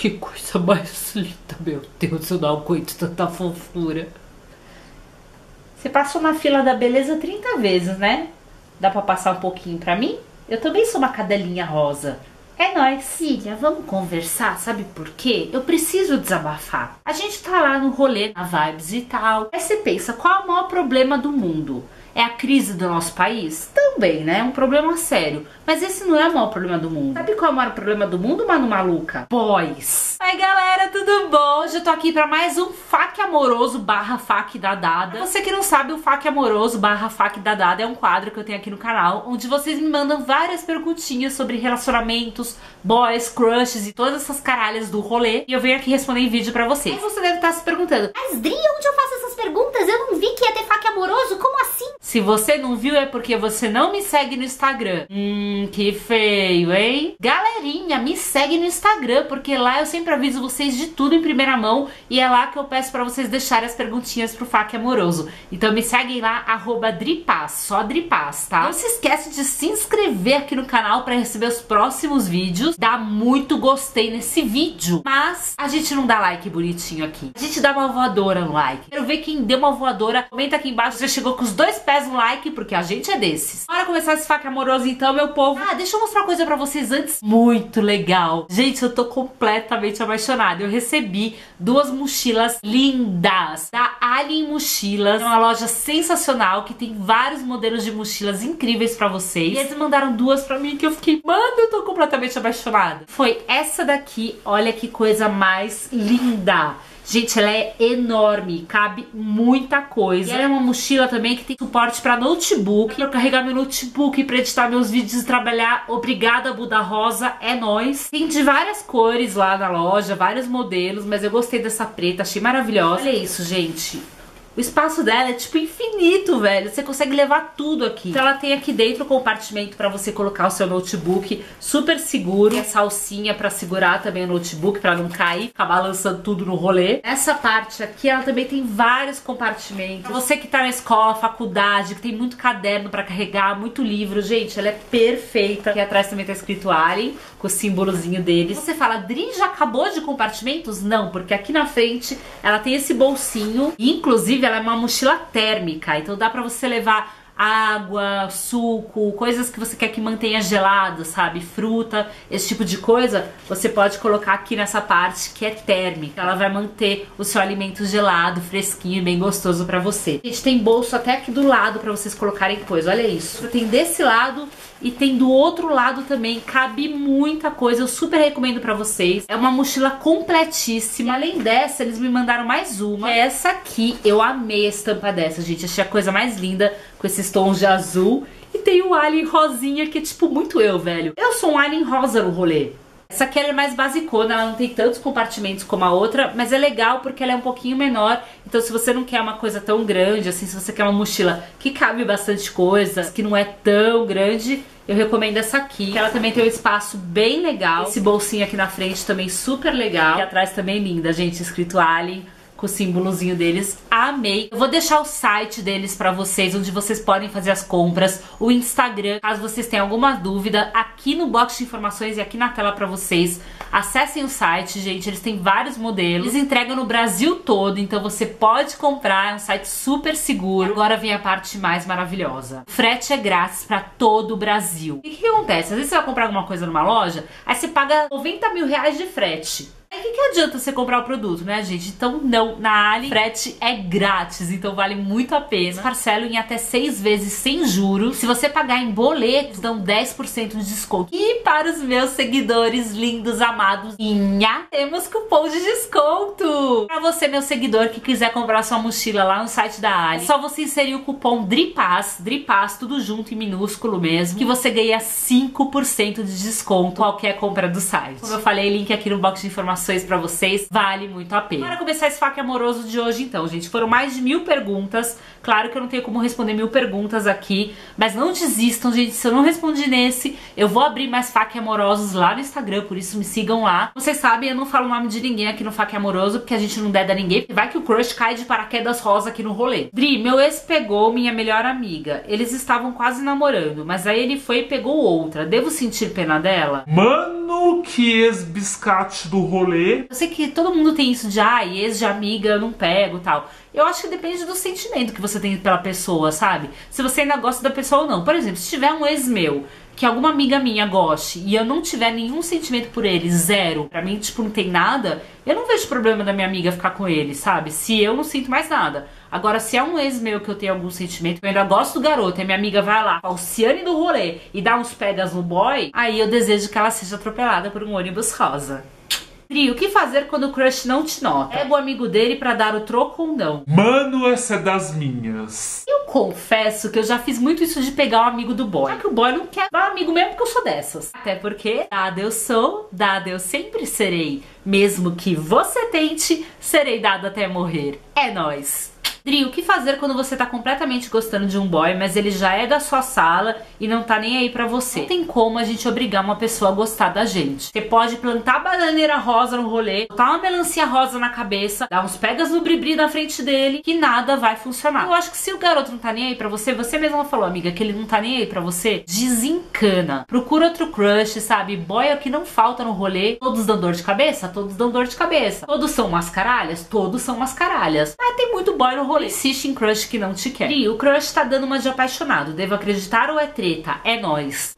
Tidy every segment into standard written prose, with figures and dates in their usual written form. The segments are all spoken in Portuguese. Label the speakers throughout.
Speaker 1: Que coisa mais linda, meu Deus, eu não aguento tanta fofura. Você passou na fila da beleza 30 vezes, né? Dá pra passar um pouquinho pra mim? Eu também sou uma cadelinha rosa. É nóis. Filha, vamos conversar, sabe por quê? Eu preciso desabafar. A gente tá lá no rolê, na vibes e tal. Aí você pensa, qual é o maior problema do mundo? É a crise do nosso país? Também, né? É um problema sério. Mas esse não é o maior problema do mundo. Sabe qual é o maior problema do mundo, Manu Maluca? Boys. Oi, galera, tudo bom? Hoje eu tô aqui pra mais um FAQ amoroso barra FAQ da Dada. Você que não sabe, o FAQ amoroso barra FAQ da Dada é um quadro que eu tenho aqui no canal, onde vocês me mandam várias perguntinhas sobre relacionamentos, boys, crushes e todas essas caralhas do rolê. E eu venho aqui responder em vídeo pra vocês. Aí você deve estar se perguntando,
Speaker 2: mas Dri, onde eu faço essas perguntas? Eu não vi que ia ter FAQ amoroso, como assim?
Speaker 1: Se você não viu é porque você não me segue no Instagram. Que feio, hein? Galerinha, me segue no Instagram, porque lá eu sempre aviso vocês de tudo em primeira mão e é lá que eu peço pra vocês deixarem as perguntinhas pro FAQ amoroso. Então me seguem lá, @Dripaz, só Dripaz, tá? Não se esquece de se inscrever aqui no canal pra receber os próximos vídeos. Dá muito gostei nesse vídeo, mas a gente não dá like bonitinho aqui. A gente dá uma voadora no like. Quero ver quem deu uma voadora. Comenta aqui embaixo se você chegou com os 2 pés no like, porque a gente é desses. Bora começar esse FAQ amoroso então, meu povo. Deixa eu mostrar uma coisa pra vocês antes. Muito legal. Gente, eu tô completamente apaixonada. Eu recebi 2 mochilas lindas da Alien Mochilas. É uma loja sensacional que tem vários modelos de mochilas incríveis pra vocês. E eles mandaram 2 pra mim que eu fiquei, mano, eu tô completamente apaixonada. Foi essa daqui. Olha que coisa mais linda. Gente, ela é enorme, cabe muita coisa. E ela é uma mochila também que tem suporte pra notebook. Pra eu carregar meu notebook, pra editar meus vídeos e trabalhar. Obrigada, Buda Rosa, é nóis. Tem de várias cores lá na loja, vários modelos, mas eu gostei dessa preta, achei maravilhosa. Olha isso, gente. O espaço dela é tipo infinito, velho. Você consegue levar tudo aqui. Então ela tem aqui dentro o compartimento pra você colocar o seu notebook, super seguro. E essa alcinha pra segurar também o notebook, pra não cair, ficar balançando tudo no rolê. Essa parte aqui, ela também tem vários compartimentos. Pra você que tá na escola, faculdade, que tem muito caderno pra carregar, muito livro, gente, ela é perfeita. Aqui atrás também tá escrito Alien, com o símbolozinho deles. Você fala, Dri, já acabou de compartimentos? Não, porque aqui na frente ela tem esse bolsinho. E, inclusive, ela é uma mochila térmica, então dá pra você levar água, suco, coisas que você quer que mantenha gelado, sabe? Fruta, esse tipo de coisa, você pode colocar aqui nessa parte que é térmica. Ela vai manter o seu alimento gelado, fresquinho, bem gostoso pra você. A gente tem bolso até aqui do lado pra vocês colocarem coisa, olha isso. Tem desse lado e tem do outro lado também, cabe muita coisa, eu super recomendo pra vocês. É uma mochila completíssima. Além dessa, eles me mandaram mais uma, é essa aqui. Eu amei a estampa dessa, gente, achei a coisa mais linda, com esses tons de azul. E tem o Alien rosinha, que é tipo muito eu, velho. Eu sou um Alien rosa no rolê. Essa aqui ela é mais basicona, ela não tem tantos compartimentos como a outra, mas é legal porque ela é um pouquinho menor. Então se você não quer uma coisa tão grande, assim, se você quer uma mochila que cabe bastante coisa, que não é tão grande, eu recomendo essa aqui. Ela também tem um espaço bem legal. Esse bolsinho aqui na frente também super legal. E atrás também linda, gente, escrito Alien, com o símbolozinho deles, amei. Eu vou deixar o site deles pra vocês, onde vocês podem fazer as compras, o Instagram, caso vocês tenham alguma dúvida, aqui no box de informações e aqui na tela pra vocês. Acessem o site, gente, eles têm vários modelos, eles entregam no Brasil todo, então você pode comprar, é um site super seguro. Agora vem a parte mais maravilhosa. O frete é grátis pra todo o Brasil. E o que acontece? Às vezes você vai comprar alguma coisa numa loja, aí você paga 90 mil reais de frete. Aí o que adianta você comprar o produto, né, gente? Então não, na Alien, frete é grátis, então vale muito a pena. Parcelo em até 6 vezes sem juros. Se você pagar em boletos, dão 10% de desconto. E para os meus seguidores lindos, amados, temos cupom de desconto. Para você, meu seguidor, que quiser comprar sua mochila lá no site da Alien, é só você inserir o cupom DRIPAZ, DRIPAZ, tudo junto em minúsculo mesmo, que você ganha 5% de desconto qualquer compra do site. Como eu falei, link aqui no box de informações pra pra vocês, vale muito a pena. Bora começar esse FAQ amoroso de hoje então, gente. Foram mais de 1000 perguntas. Claro que eu não tenho como responder 1000 perguntas aqui, mas não desistam, gente. Se eu não respondi nesse, eu vou abrir mais FAQ amorosos lá no Instagram, por isso me sigam lá. Vocês sabem, eu não falo o nome de ninguém aqui no FAQ amoroso, porque a gente não deda ninguém, porque vai que o crush cai de paraquedas rosa aqui no rolê. Dri, meu ex pegou minha melhor amiga. Eles estavam quase namorando, mas aí ele foi e pegou outra. Devo sentir pena dela?
Speaker 3: Mano, que ex-biscate do rolê.
Speaker 1: Eu sei que todo mundo tem isso de, ai, ex de amiga eu não pego e tal. Eu acho que depende do sentimento que você tem pela pessoa, sabe? Se você ainda gosta da pessoa ou não. Por exemplo, se tiver um ex meu que alguma amiga minha goste e eu não tiver nenhum sentimento por ele, zero, pra mim, tipo, não tem nada, eu não vejo problema da minha amiga ficar com ele, sabe? Se eu não sinto mais nada. Agora, se é um ex meu que eu tenho algum sentimento, eu ainda gosto do garoto, e a minha amiga vai lá, falciane do rolê, e dá uns pegas no boy, aí eu desejo que ela seja atropelada por um ônibus rosa. Dri, o que fazer quando o crush não te nota? Pega o amigo dele pra dar o troco ou não?
Speaker 3: Mano, essa é das minhas.
Speaker 1: Eu confesso que eu já fiz muito isso de pegar o amigo do boy. Só que o boy não quer dar amigo mesmo, porque eu sou dessas. Até porque dada eu sou, dada eu sempre serei. Mesmo que você tente, serei dado até morrer. É nóis! Dri, o que fazer quando você tá completamente gostando de um boy, mas ele já é da sua sala e não tá nem aí pra você? Não tem como a gente obrigar uma pessoa a gostar da gente. Você pode plantar bananeira rosa no rolê, botar uma melancia rosa na cabeça, dar uns pegas no bribri na frente dele, que nada vai funcionar. Eu acho que se o garoto não tá nem aí pra você, você mesma falou, amiga, que ele não tá nem aí pra você, desencana. Procura outro crush, sabe? Boy é o que não falta no rolê. Todos dão dor de cabeça? Todos dão dor de cabeça. Todos são mascaralhas? Todos são mascaralhas. Mas tem muito boy no rolê. Insiste em crush que não te quer. E o crush tá dando uma de apaixonado. Devo acreditar ou é treta? É nóis.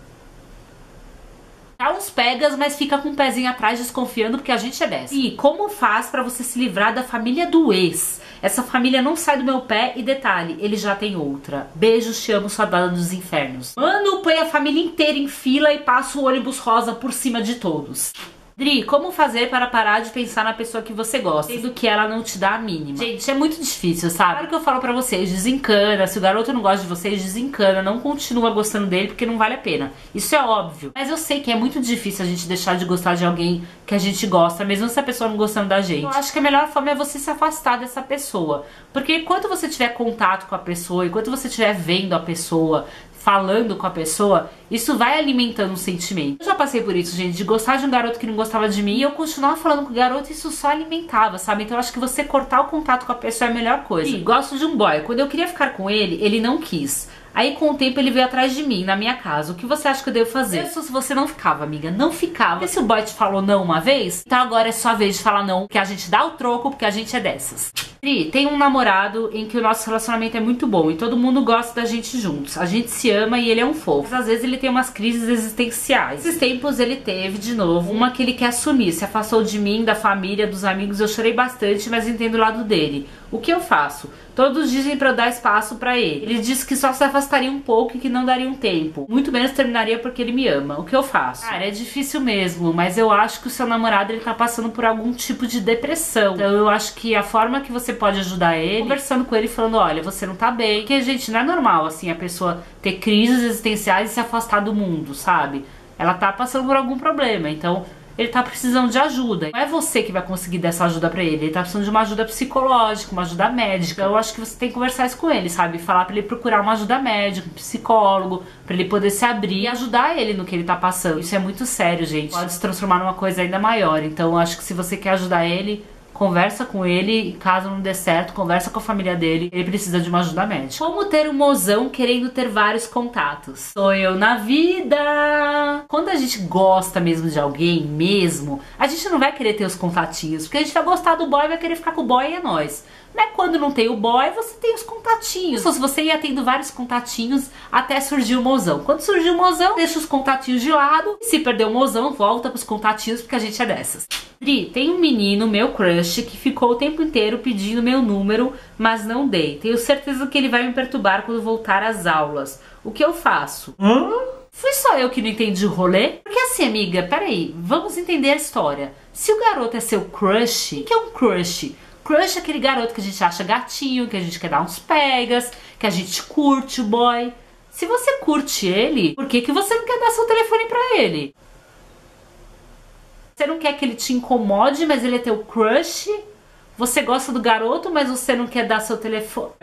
Speaker 1: Dá uns pegas, mas fica com um pezinho atrás desconfiando porque a gente é dessa. E como faz pra você se livrar da família do ex? Essa família não sai do meu pé e detalhe, ele já tem outra. Beijos, te amo, sua dada dos infernos. Mano, põe a família inteira em fila e passa o ônibus rosa por cima de todos. Dri, como fazer para parar de pensar na pessoa que você gosta, sendo que ela não te dá a mínima? Gente, é muito difícil, sabe? Claro que eu falo pra vocês, desencana. Se o garoto não gosta de vocês, desencana. Não continua gostando dele porque não vale a pena. Isso é óbvio. Mas eu sei que é muito difícil a gente deixar de gostar de alguém que a gente gosta, mesmo se a pessoa não gostando da gente. Eu acho que a melhor forma é você se afastar dessa pessoa. Porque enquanto você tiver contato com a pessoa, enquanto você estiver vendo a pessoa, falando com a pessoa, isso vai alimentando um sentimento. Eu já passei por isso, gente, de gostar de um garoto que não gostava de mim e eu continuava falando com o garoto e isso só alimentava, sabe? Então eu acho que você cortar o contato com a pessoa é a melhor coisa. Sim, gosto de um boy. Quando eu queria ficar com ele, ele não quis. Aí com o tempo ele veio atrás de mim, na minha casa. O que você acha que eu devo fazer? Isso se você não ficava, amiga, não ficava. Porque se o boy te falou não uma vez, então agora é sua vez de falar não, porque a gente dá o troco, porque a gente é dessas. Dri, tem um namorado em que o nosso relacionamento é muito bom e todo mundo gosta da gente juntos. A gente se ama e ele é um fofo. Mas às vezes ele tem umas crises existenciais. Esses tempos ele teve, de novo, uma que ele quer assumir. Se afastou de mim, da família, dos amigos. Eu chorei bastante, mas entendo o lado dele. O que eu faço? Todos dizem pra eu dar espaço pra ele. Ele disse que só se afastaria um pouco e que não daria um tempo. Muito menos terminaria porque ele me ama. O que eu faço? Cara, é difícil mesmo, mas eu acho que o seu namorado ele tá passando por algum tipo de depressão. Então eu acho que a forma que você pode ajudar ele, conversando com ele, falando, olha, você não tá bem. Porque, gente, não é normal, assim, a pessoa ter crises existenciais e se afastar do mundo, sabe? Ela tá passando por algum problema, então ele tá precisando de ajuda. Não é você que vai conseguir dar essa ajuda pra ele. Ele tá precisando de uma ajuda psicológica, uma ajuda médica. Eu acho que você tem que conversar isso com ele, sabe? Falar pra ele procurar uma ajuda médica, um psicólogo, pra ele poder se abrir e ajudar ele no que ele tá passando. Isso é muito sério, gente. Pode se transformar numa coisa ainda maior. Então eu acho que se você quer ajudar ele, conversa com ele e caso não dê certo, conversa com a família dele. Ele precisa de uma ajuda médica. Como ter um mozão querendo ter vários contatos? Sou eu na vida! Quando a gente gosta mesmo de alguém, a gente não vai querer ter os contatinhos, porque a gente vai gostar do boy, vai querer ficar com o boy e é nóis. Não é quando não tem o boy, você tem os contatinhos. Ou se você ia tendo vários contatinhos até surgir o mozão. Quando surgir o mozão, deixa os contatinhos de lado. E se perder o mozão, volta pros contatinhos, porque a gente é dessas. Dri, tem um menino, meu crush, que ficou o tempo inteiro pedindo meu número, mas não dei. Tenho certeza que ele vai me perturbar quando voltar às aulas. O que eu faço? Fui só eu que não entendi o rolê? Porque assim, amiga, peraí, vamos entender a história. Se o garoto é seu crush, o que é um crush? Crush é aquele garoto que a gente acha gatinho, que a gente quer dar uns pegas, que a gente curte o boy. Se você curte ele, por que você não quer dar seu telefone pra ele? Você não quer que ele te incomode, mas ele é teu crush? Você gosta do garoto, mas você não quer dar seu telefone?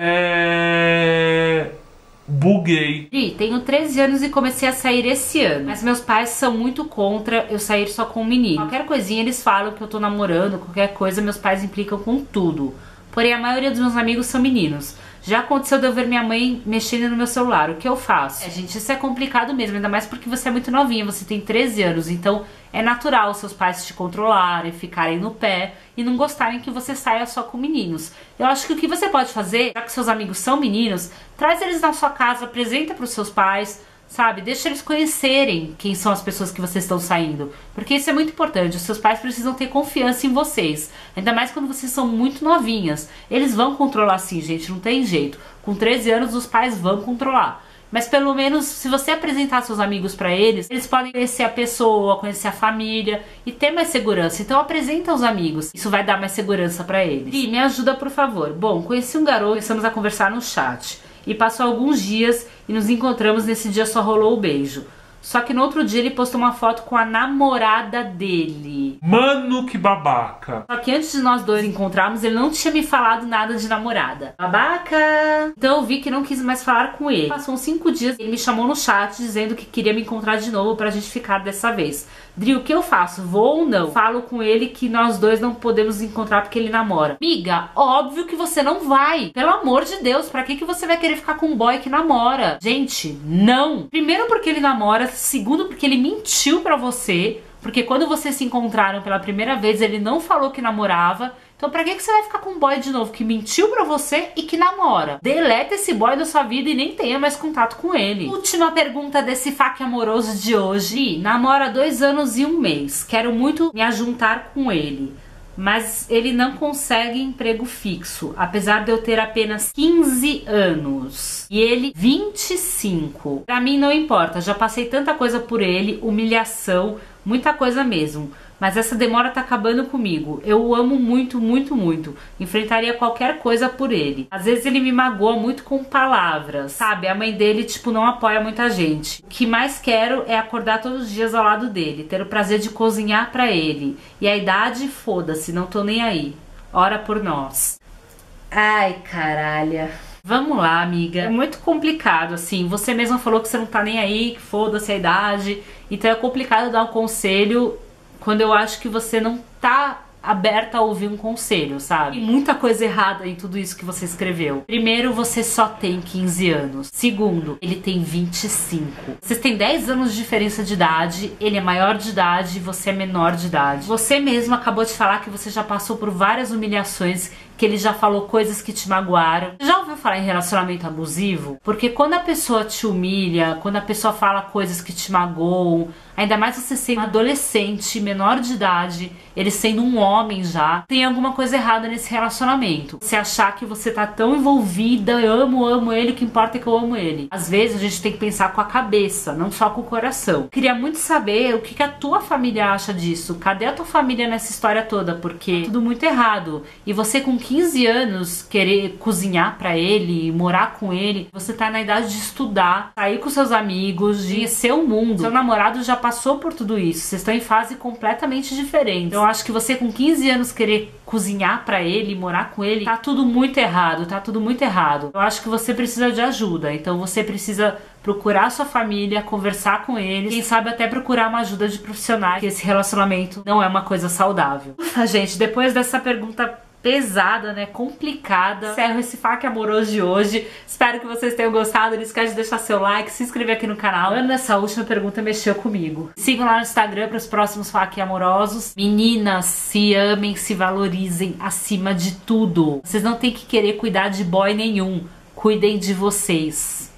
Speaker 3: Buguei.
Speaker 1: Tenho 13 anos e comecei a sair esse ano, mas meus pais são muito contra eu sair só com um menino. Qualquer coisinha eles falam que eu tô namorando, qualquer coisa meus pais implicam com tudo. Porém a maioria dos meus amigos são meninos. Já aconteceu de eu ver minha mãe mexendo no meu celular. O que eu faço? Gente, isso é complicado mesmo, ainda mais porque você é muito novinha, você tem 13 anos, então é natural seus pais te controlarem, ficarem no pé e não gostarem que você saia só com meninos. Eu acho que o que você pode fazer, já que seus amigos são meninos, traz eles na sua casa, apresenta para os seus pais, sabe? Deixa eles conhecerem quem são as pessoas que vocês estão saindo. Porque isso é muito importante. Os seus pais precisam ter confiança em vocês. Ainda mais quando vocês são muito novinhas. Eles vão controlar sim, gente. Não tem jeito. Com 13 anos os pais vão controlar. Mas pelo menos se você apresentar seus amigos pra eles, eles podem conhecer a pessoa, conhecer a família e ter mais segurança. Então apresenta os amigos. Isso vai dar mais segurança pra eles. E me ajuda, por favor. Bom, conheci um garoto, começamos a conversar no chat. E passou alguns dias e nos encontramos, nesse dia só rolou o beijo. Só que no outro dia ele postou uma foto com a namorada dele.
Speaker 3: Mano, que babaca.
Speaker 1: Só que antes de nós dois encontrarmos, ele não tinha me falado nada de namorada. Babaca! Então eu vi que não quis mais falar com ele. Passou uns 5 dias, ele me chamou no chat dizendo que queria me encontrar de novo pra gente ficar dessa vez. Dri, o que eu faço? Vou ou não? Falo com ele que nós dois não podemos encontrar porque ele namora. Miga, óbvio que você não vai. Pelo amor de Deus, pra que você vai querer ficar com um boy que namora? Gente, não. Primeiro porque ele namora, segundo porque ele mentiu pra você. Porque quando vocês se encontraram pela primeira vez, ele não falou que namorava. Então pra que você vai ficar com um boy de novo que mentiu pra você e que namora? Deleta esse boy da sua vida e nem tenha mais contato com ele. Última pergunta desse fac amoroso de hoje. Namora há 2 anos e 1 mês. Quero muito me ajuntar com ele, mas ele não consegue emprego fixo, apesar de eu ter apenas 15 anos. E ele 25. Pra mim não importa, já passei tanta coisa por ele, humilhação, muita coisa mesmo. Mas essa demora tá acabando comigo. Eu o amo muito, muito, muito. Enfrentaria qualquer coisa por ele. Às vezes ele me magoa muito com palavras, sabe? A mãe dele, tipo, não apoia muita gente. O que mais quero é acordar todos os dias ao lado dele, ter o prazer de cozinhar pra ele. E a idade, foda-se, não tô nem aí. Ora por nós. Ai, caralho. Vamos lá, amiga. É muito complicado, assim. Você mesma falou que você não tá nem aí, que foda-se a idade. Então é complicado dar um conselho quando eu acho que você não tá aberta a ouvir um conselho, sabe? Tem muita coisa errada em tudo isso que você escreveu. Primeiro, você só tem 15 anos. Segundo, ele tem 25. Vocês têm 10 anos de diferença de idade, ele é maior de idade e você é menor de idade. Você mesmo acabou de falar que você já passou por várias humilhações, que ele já falou coisas que te magoaram. Já ouviu falar em relacionamento abusivo? Porque quando a pessoa te humilha, quando a pessoa fala coisas que te magoam, ainda mais você sendo um adolescente, menor de idade, ele sendo um homem já, tem alguma coisa errada nesse relacionamento. Você achar que você tá tão envolvida, eu amo ele, o que importa é que eu amo ele. Às vezes a gente tem que pensar com a cabeça, não só com o coração. Queria muito saber o que a tua família acha disso. Cadê a tua família nessa história toda? Porque é tudo muito errado. E você com 15 anos querer cozinhar pra ele, morar com ele, você tá na idade de estudar, sair com seus amigos, de conhecer o mundo. Seu namorado já passou por tudo isso, vocês estão em fase completamente diferente. Eu acho que você com 15 anos querer cozinhar pra ele, morar com ele, tá tudo muito errado, tá tudo muito errado. Eu acho que você precisa de ajuda, então você precisa procurar sua família, conversar com eles, quem sabe até procurar uma ajuda de profissionais, porque esse relacionamento não é uma coisa saudável. Ufa, gente, depois dessa pergunta pesada, né, complicada, encerro esse fac amoroso de hoje. Espero que vocês tenham gostado. Não esquece de deixar seu like, se inscrever aqui no canal. Essa última pergunta mexeu comigo. Sigam lá no Instagram para os próximos fac amorosos. Meninas, se amem, se valorizem acima de tudo. Vocês não têm que querer cuidar de boy nenhum. Cuidem de vocês.